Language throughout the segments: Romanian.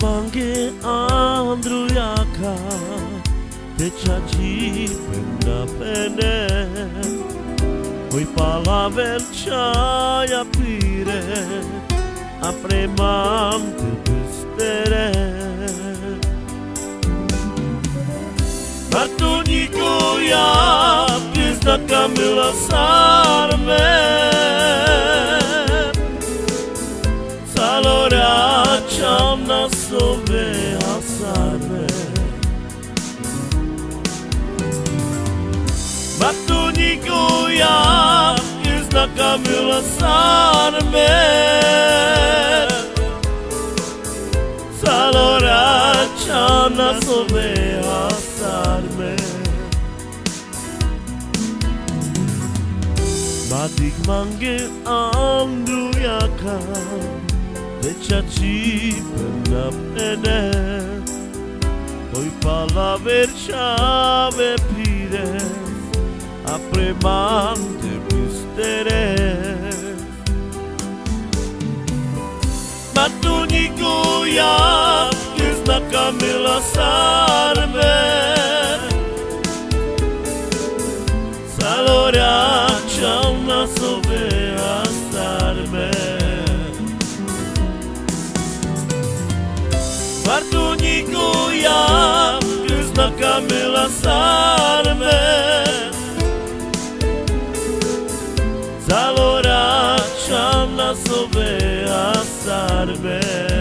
mange andrujaka te čači na pene koji palaver čaja pire a premam te pistere Martuniko ja pjesna Kamila sarme Saloračam na sobe asarme Martuniko ja pjesna Kamila sarme Saloračam na sobe asarme Madik mange andrujaka te čači na pene koji palaver čave pires a premam te pisteres Martuniko ja pjesna Kamila sarme Saloračam na sobe asarme Martuniko ja pjesna Kamila sarme Saloračam na sobe asarme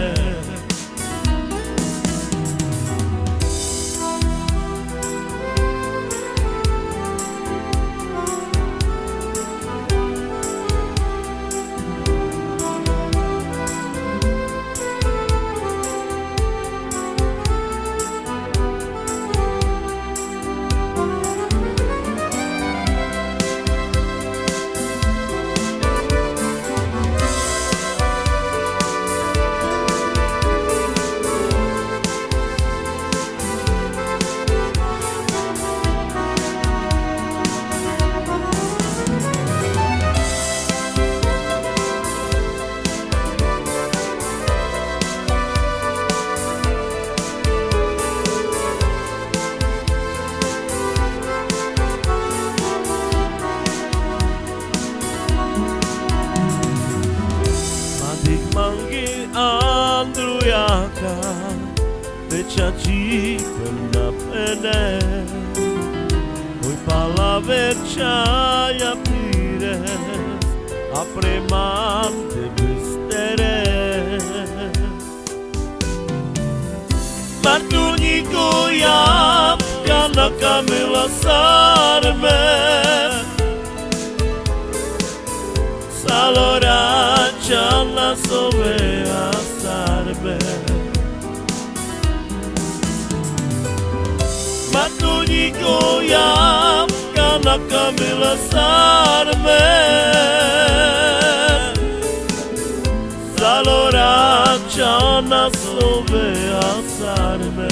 Čači na pene koji palaver čaja pires a premam te pisteres Martuniko ja pjesna Kamila sarme Saloračam na sobe asarme Martuniko ja pjesna Kamila sarme Saloračam na sobe asarme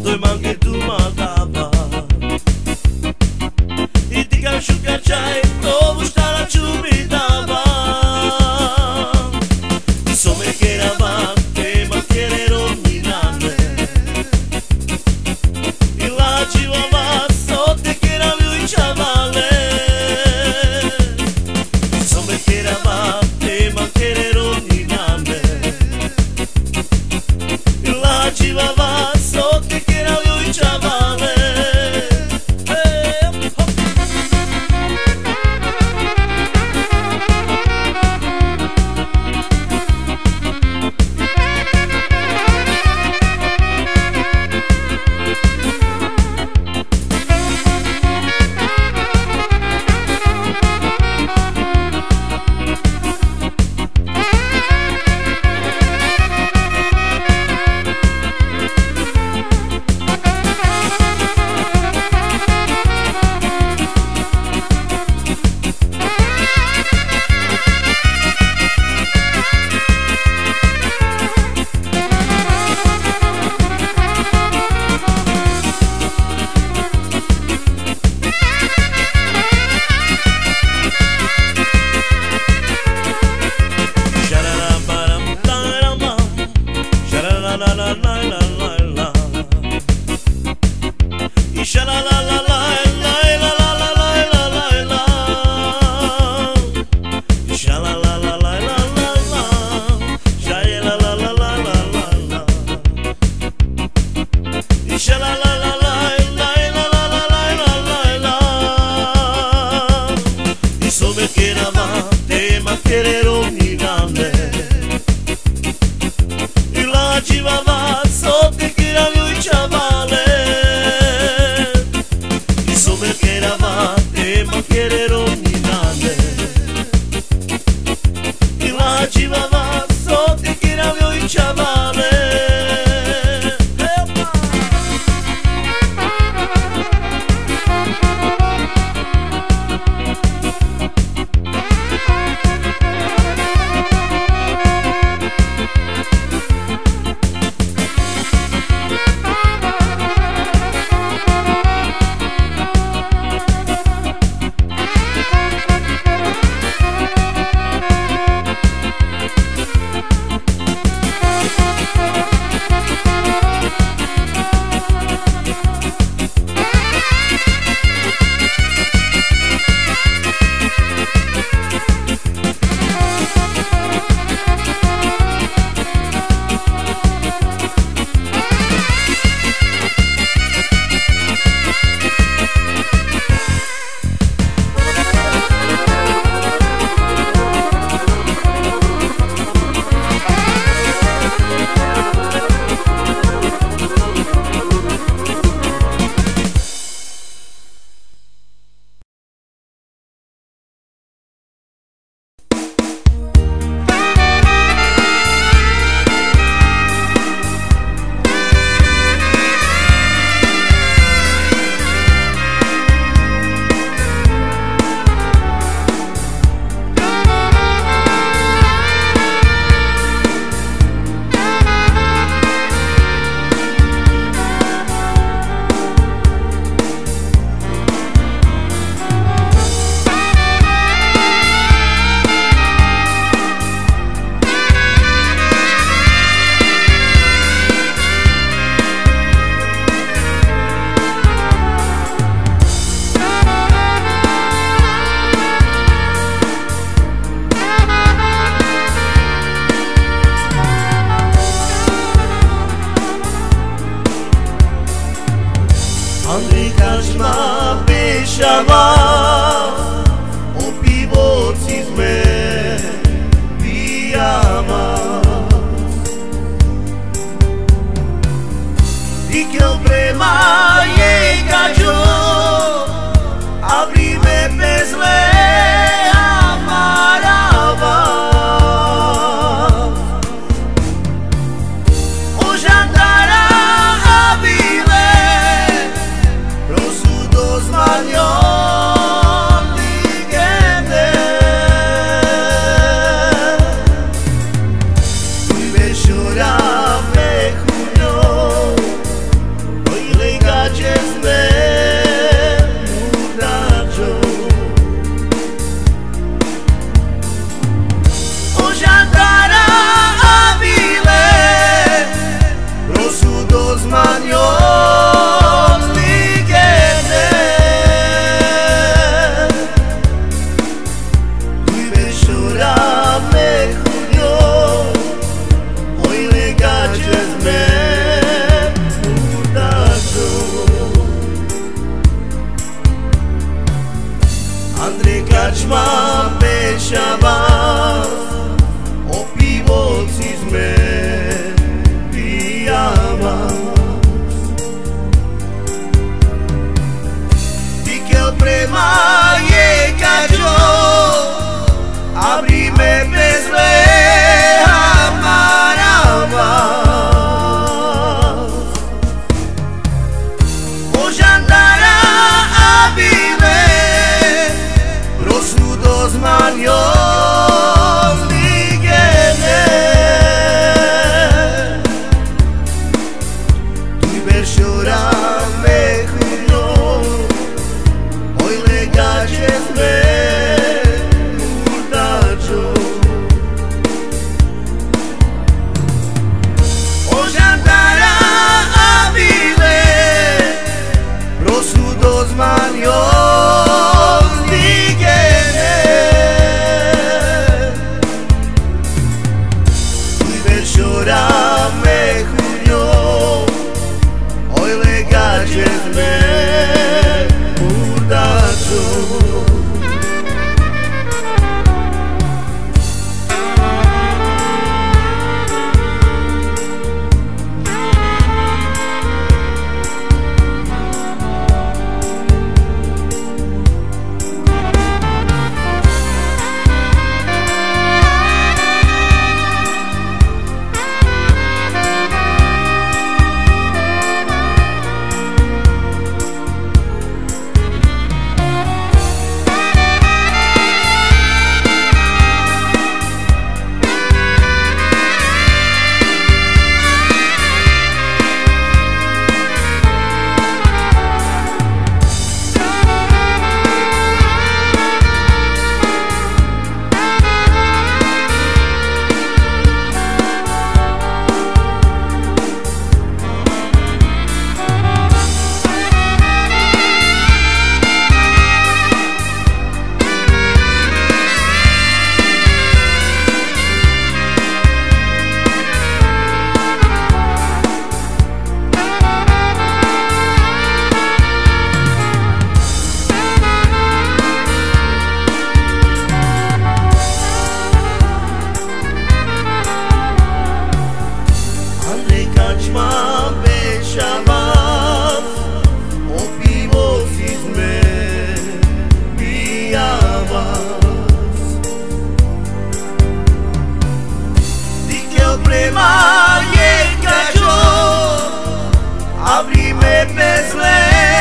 doi man che tu mandava e ti can sciucacciai dove sta la ciubitava insomma che eravate ma che ero minane e la civava sotto che era lui ciavale insomma che eravate ma che ero minane e la civava sotto che era lui ciavale zmanion ligene Lui beșura me junio Oi legacez me urdajo Andrei Kačma pešava O pivoci sme pijava Dikel prema je kađo Abrime bezle amarava O žandara abile Prosudo zmanion ligene Tu beșura me junio Oi legacez me urdajo O žandara abile Prosudo zmanion ligene Tu beșura me junio Oi legacez me urdajo Andrei Kačma pešava O pivoci sme pijava Dikel prema je kađo Abrime bezle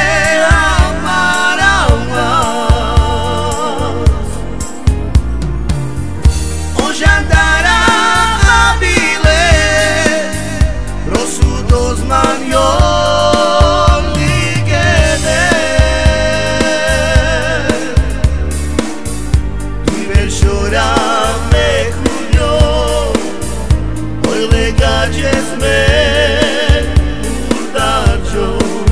amarava O žandara abile Prosudo zmanion ligene Tu beșura me junio Oi legacez me urdajo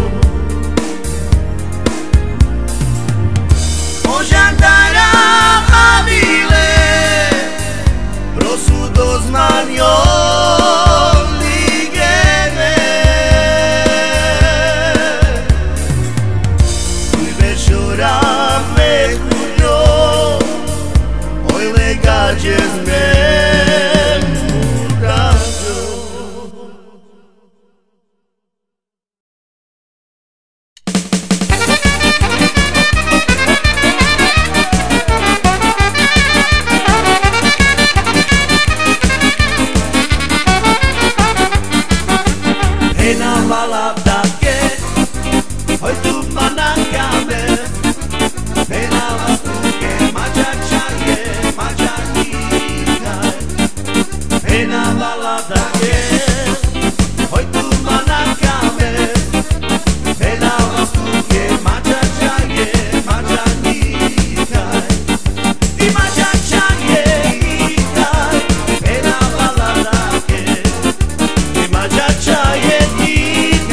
O žandara abile Prosudo zmanion ligene Tu beșura me junio Oi legacez me urdajo Ena baladake Oi tu manakame Ena lastuke mačačaje mačanikaj Ena baladake Oi tu manakame Ena lastuke mačačaje mačanikaj Ti mačačaje ikaj Ena baladake Ti mačačaje ikaj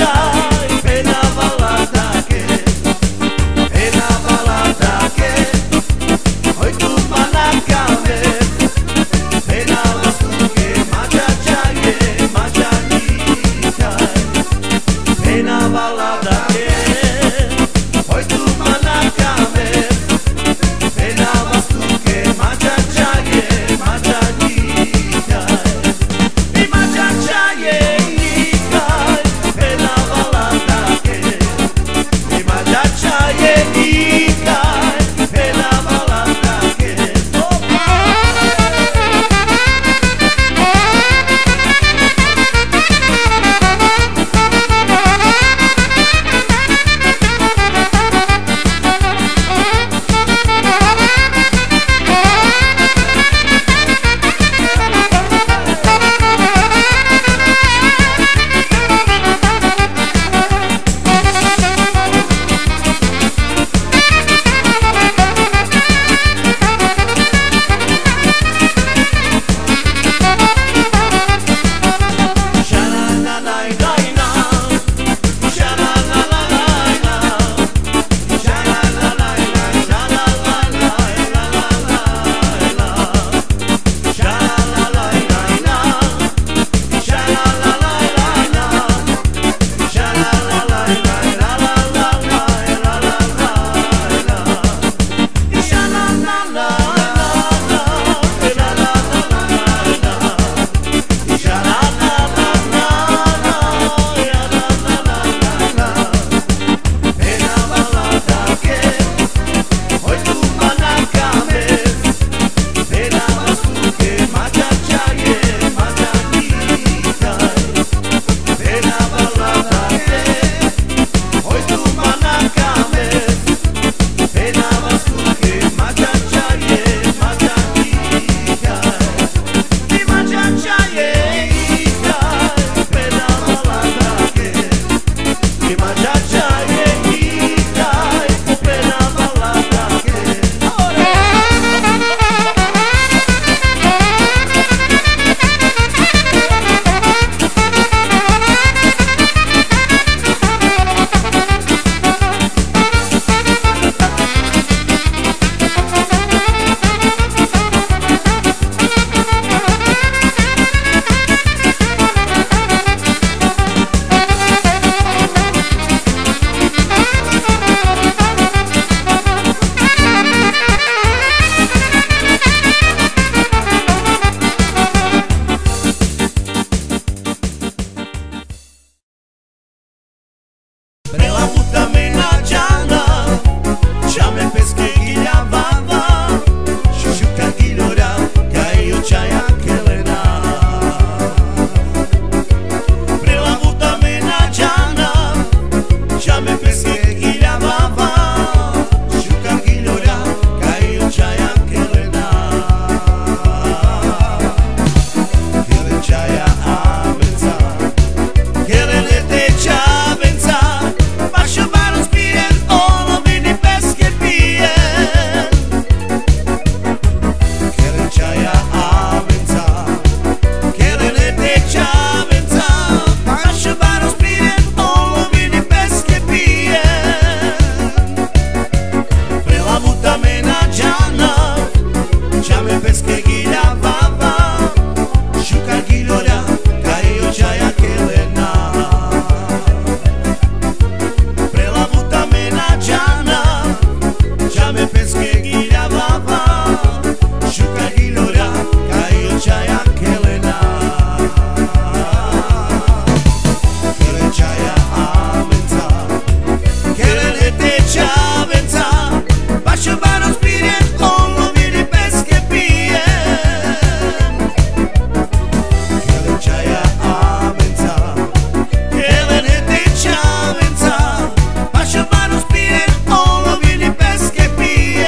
Prela puta mena giana, Ciame pesche ghiglia vava, Sciucca ghigliora, Che io c'hai anche l'ena. Prela puta mena giana, Ciame pesche ghiglia vava, Sciucca ghigliora, Che io c'hai anche l'ena. Che le c'hai a pensa, Che le te c'ha pensa, Pascio varo spien, Olo vini pesche pie. Che le c'hai a pensa, Che le te c'ha pensa, Pascio varo spien, Olo vini pesche pie. Prela puta mena giana, Ciame pesche ghiglia vava, Sciucca ghigliora, Che io c'hai anche l'ena. Prela puta mena giana, Ciame pesche ghiglia vava, Sciucca ghigliora, Che io c'hai anche l'ena. Che le c'hai a pensa, Che le te c'ha pensa, Pascio varo spirien, Olo vini pesche pie. Che le c'hai a pensa, Che le te c'ha pensa, Pascio varo spirien, Olo vini pesche pie.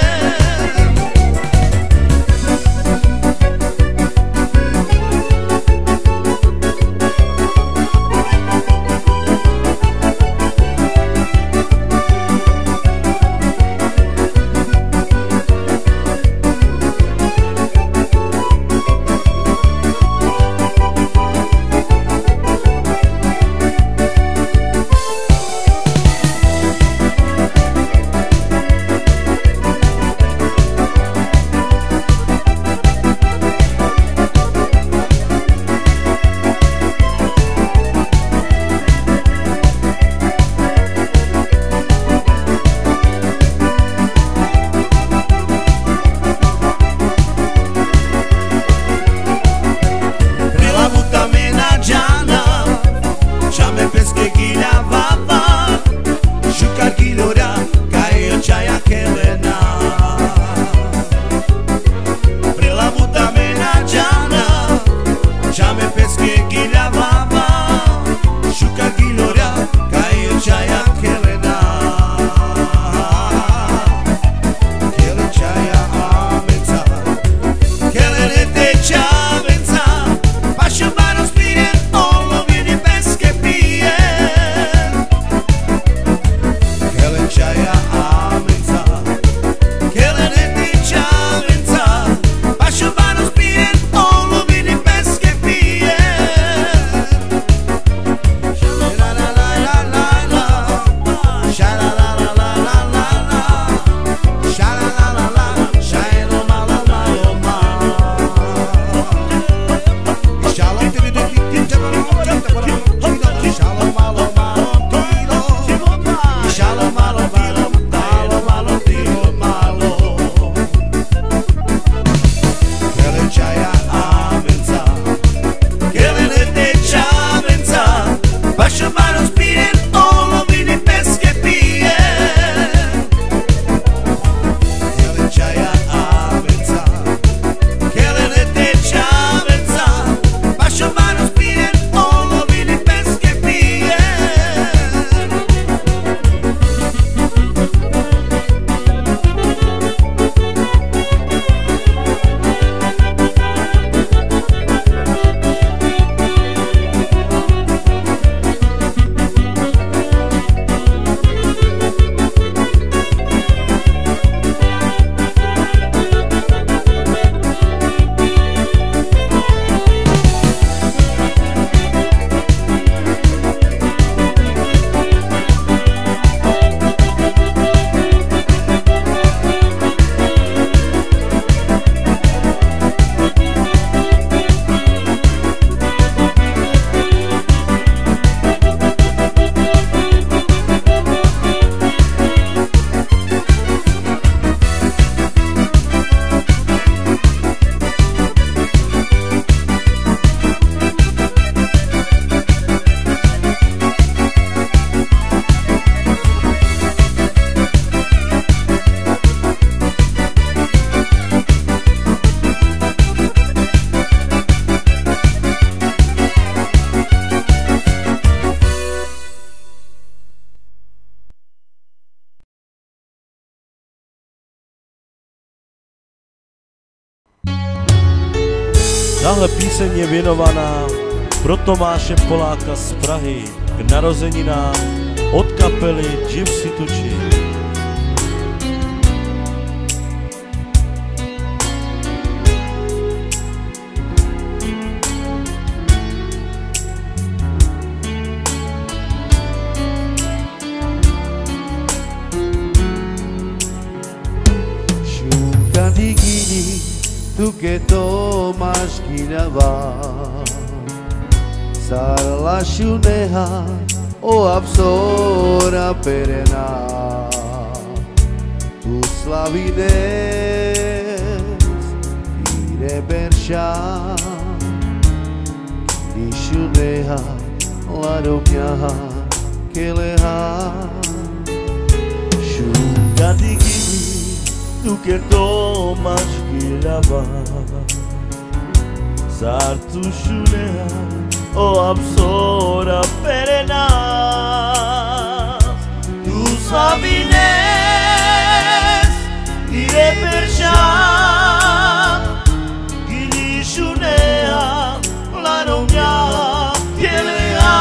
Prela puta mena giana, Ciame pesche ghiglia vava, Sciucca ghigliora, Che io c'hai anche l'ena. Prela puta mena giana, Ciame pesche ghiglia vava, Sciucca ghigliora, Che io c'hai anche l'ena. Che le c'hai a pensa, Che le te c'ha pensa, Pascio varo spirien, Olo vini pesche pie. Che le c'hai a pensa, Che le te c'ha pensa, Pascio varo spirien, Olo vini pesche pie. La la la la la la, sha la la la la la la la, sha la la la la, sha lo ma la la lo ma. Shalom to the Shalom malo malo tilo, Shalom malo malo malo malo tilo malo. Che le c'hai a pensa, Che le te c'ha pensa, Pascio varo spirien, Olo vini pesche pie. Che le c'hai a pensa, Che le te c'ha pensa, Pascio varo spirien, Olo vini pesche pie. Tahle píseň je věnovaná pro Tomáše Poláka z Prahy k narozeninám od kapely Gipsy Tuci. Tu che Tomáš Gila Sarlașuneha o absora perena Tu slavines ire berșa Nișuneha la Romania Keleha Șugadigini tu che Tomáš Gila Sartușuneha o absora perena Tu slavines ire berșa Nișuneha la Romania Keleha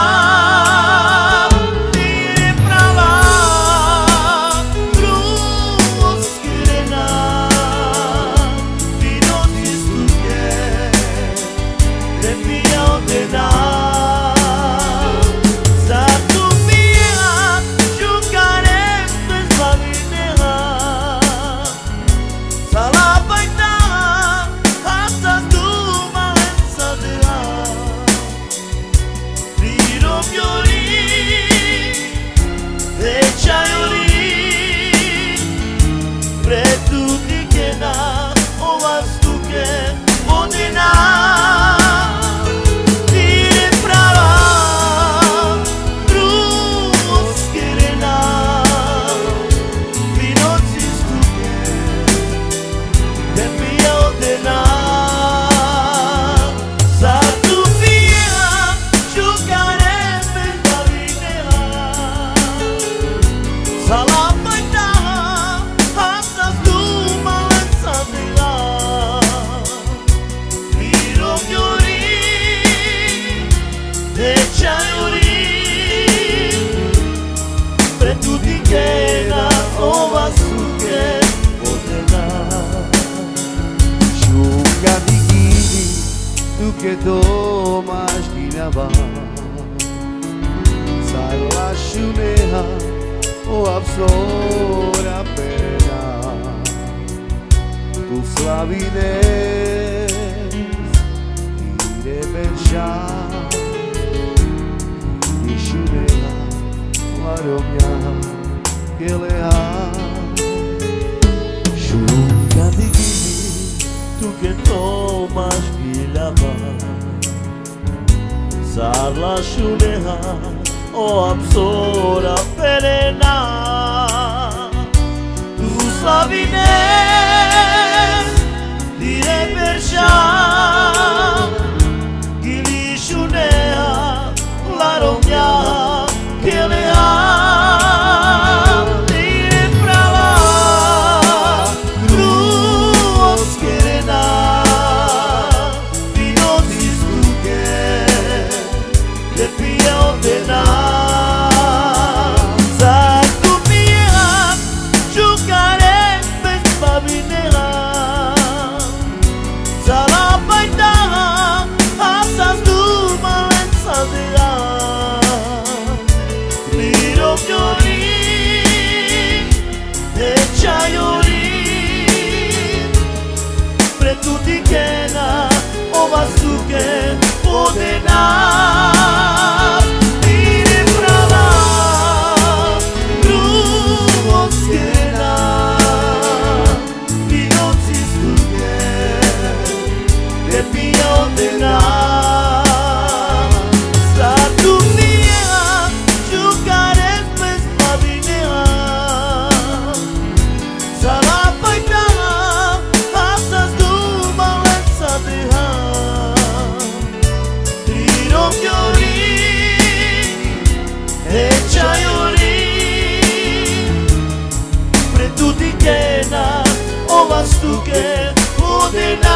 Che Tomáš Gila Sarlașuneha o absora perena Tu slavines ire berșa Nișuneha la Romania Keleha Șugadigini tu che Tomáš Gila Sarlașuneha o absora perena Tu slavines ire berșa Nișuneha la Romania Keleha Stuke,